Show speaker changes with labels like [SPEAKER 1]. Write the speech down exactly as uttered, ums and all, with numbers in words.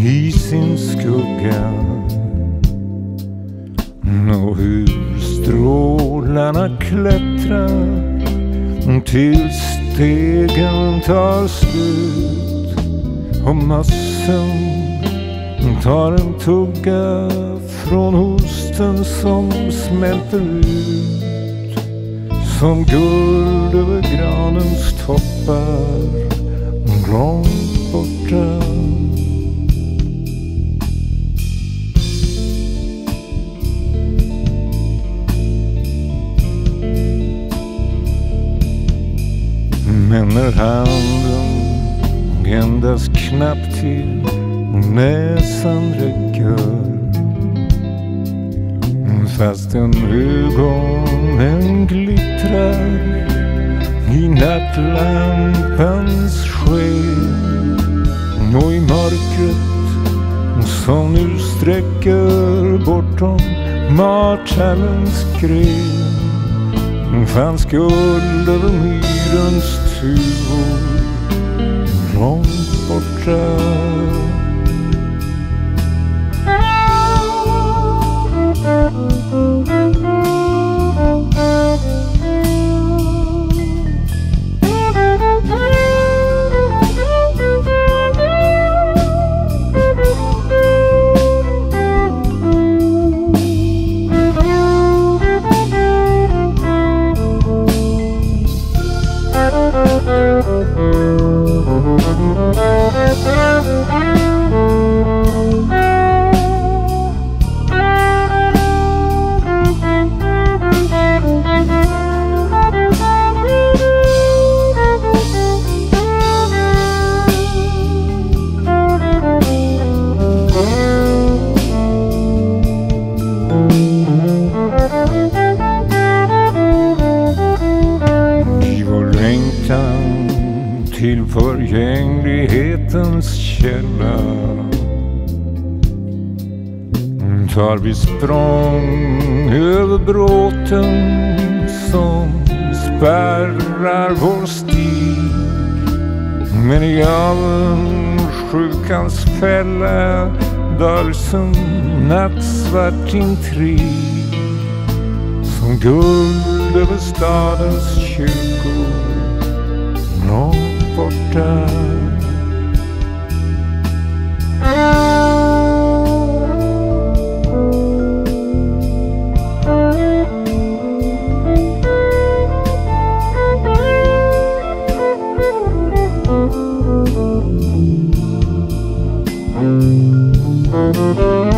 [SPEAKER 1] i sin skugga, och hur strålarna klättrar till stegen tar slut och mössen tar en tugga från osten som smälter ut som guld över granens toppar långt borta. Men när handen endast knappt till näsan räcker, fast en ögonen glittrar i nattlampans sken, och i mörkret som nu sträcker bortom martallens gren fanns guld över myrens tuvor långt borta. Till förgänglighetens källa tar vi språng över bråten som spärrar vår stig, men i avundsjukans fälla döljs en nattsvart intrig som guld över stadens kyrkor långt borta.
[SPEAKER 2] Mm-hmm.